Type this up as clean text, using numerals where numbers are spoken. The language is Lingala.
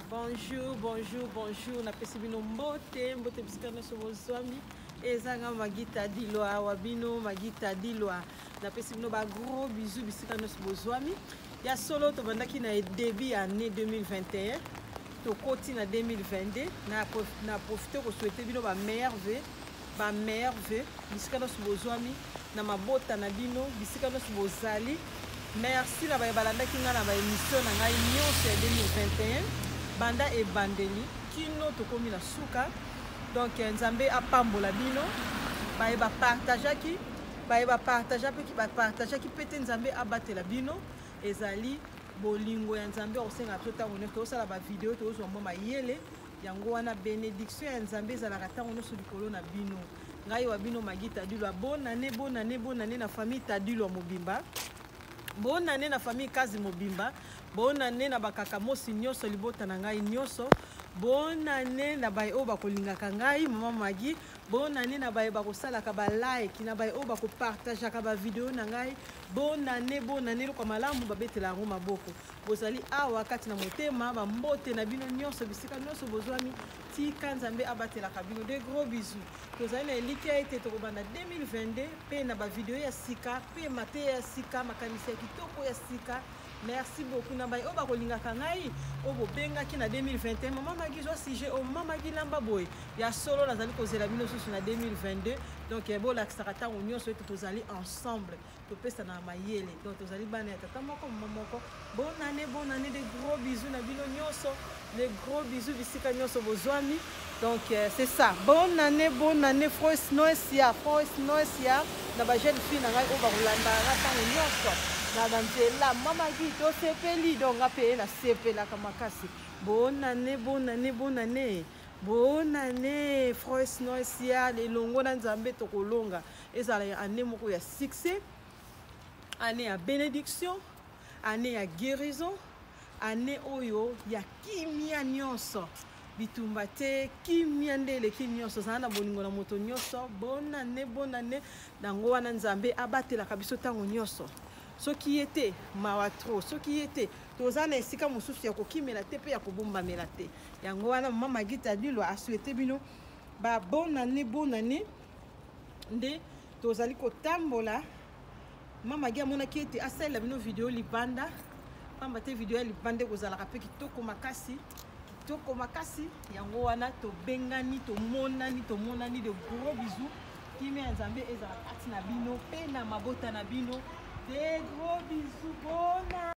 Bonjour, bonjour, bonjour. Na pesi bino mbote bisika no sobozwami. Ezanga magita dilwa wabino magita dilwa. Na pesi bino ba gros bisous bisika no sobozwami. Ya solo to bandaki na début année 2021. To koti na 2022 na profiter ko souhaiter bino ba merveille bisika no sobozwami na mabota na bino bisika no sobozali. Merci na balandaki nga na ba émission na ngai nyonso ya 2021. Banda e bandeli kino tokomi na suka donc nzambe apambola bino ba partageaki pete nzambe abatela bino ezali bolingo ya nzambe osenga to tango ne to sala ba video to zo moma yele yango wana bénédiction ya nzambe ezalaka tango no likolo na bino ngai wa bino magita dilwa bonne année na famille Tadilwa Mobimba. Bonne année na famille Kazi Mobimba. Bonne année na bakaka mosi nyonso libota na ngai nyonso. Bonne année na baye o bakolingaka ngai mama Magi. Bonne année na baye bakosalaka ba like na baye o bakopartageaka ba video na ngai. Bonne année kwa malamu babetela ngo maboko. Bozali awa kati na motema ba mbote na bino nyonso bisika nyonso bozwami tika nzambe abatela kabino. De gros bisous. Tozali na eliki ete tokobanda 2022 pe na ba video ya sika pe mate ya sika makanisi ya kitoko ya sika. Merci beaucoup na baye o bakolingaka ngai o bobengaki na 2021 mama Magi zo sujet o mama Magi lamba boy ya solo nazali kozela bino susu na 2022 donc bola kisaka tango nyonso ete tozali ensemble topesa na mayele donc tozali bana ya tata moko mama moko bonne année de gros bisous na bino nyonso les gros bisous bisika nyonso bozwami donc c'est ça bonne année Frois Noesia na ba jeune fille na ngai o bakolanda tango nyonso na danzela mama Magi to sepeli donc apé na sepela kamakasi bonne année Frois Noesia les longo na nzambe tokolonga ezala année moko ya succès année ya bénédiction année ya guérison année oyo ya kimia nyonso bitumba te kimia ndele nyonso zana bolingo na moto nyonso bonne année dango wana nzambe abatela kabiso tango nyonso soki ete mawa tro soki ete tozana esika mosusu ya kokimela te pe ya kobombamela te yango wana mama Magita Dilwa a souhaité bino ba bonne année nde tozali kotambola mama Magi amonaki ete asalela bino video libanda pamba te video ya libanda kozalaka pe kitoko makasi yango wana tobengani tomonani de gros bisous kimi ya nzambe ezala kati na bino pe na mabota na bino de gros bisous bona